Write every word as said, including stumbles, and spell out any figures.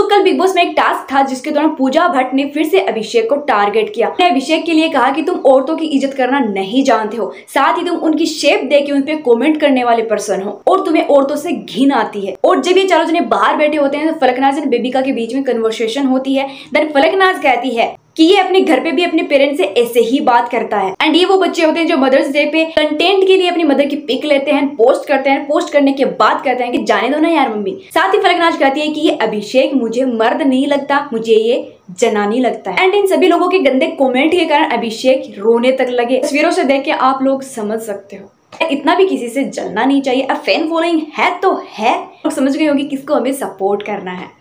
तो कल big boss में एक टास्क था जिसके दौरान पूजा भट्ट ने फिर से अभिषेक को टारगेट किया। अभिषेक के लिए कहा कि तुम औरतों की इज्जत करना नहीं जानते हो, साथ ही तुम उनकी शेप देख के उन पे कमेंट करने वाले पर्सन हो और तुम्हें औरतों से घिन आती है। और जब ये चारों जने बाहर बैठे होते हैं तो फलकनाज और बेबिका के बीच में कन्वर्सेशन होती है। देन फलकनाज कहती है कि ये अपने घर पे भी अपने पेरेंट्स से ऐसे ही बात करता है एंड ये वो बच्चे होते हैं जो मदर्स डे पे कंटेंट के लिए अपनी मदर की पिक लेते हैं, पोस्ट करते हैं, पोस्ट करने के बाद कहते हैं कि जाने दो ना यार मम्मी। साथ ही फलकनाज कहती है कि ये अभिषेक मुझे मर्द नहीं लगता, मुझे ये जनानी लगता है। एंड इन सभी लोगों के गंदे कमेंट के कारण अभिषेक रोने तक लगे। तस्वीरों से देख के आप लोग समझ सकते हो इतना भी किसी से जलना नहीं चाहिए। अब फैन फॉलोइंग है तो है, समझ गए होगी किसको हमें सपोर्ट करना है।